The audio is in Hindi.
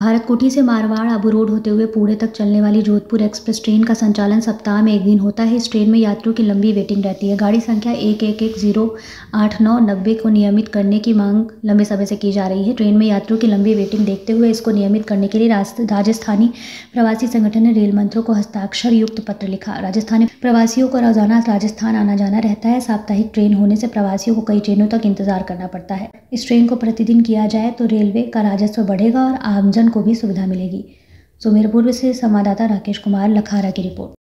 भारतकोठी से मारवाड़ आबू रोड होते हुए पुणे तक चलने वाली जोधपुर एक्सप्रेस ट्रेन का संचालन सप्ताह में एक दिन होता है। इस ट्रेन में यात्रियों की लंबी वेटिंग रहती है। गाड़ी संख्या 11108990 को नियमित करने की मांग लंबे समय से की जा रही है। ट्रेन में यात्रियों की लंबी वेटिंग देखते हुए इसको नियमित करने के लिए राजस्थानी प्रवासी संगठन ने रेल मंत्रियों को हस्ताक्षर युक्त पत्र लिखा। राजस्थानी प्रवासियों को रोजाना राजस्थान आना जाना रहता है। साप्ताहिक ट्रेन होने से प्रवासियों को कई ट्रेनों तक इंतजार करना पड़ता है। इस ट्रेन को प्रतिदिन किया जाए तो रेलवे का राजस्व बढ़ेगा और आमजन को भी सुविधा मिलेगी। सुमेरपुर से संवाददाता राकेश कुमार लखारा की रिपोर्ट।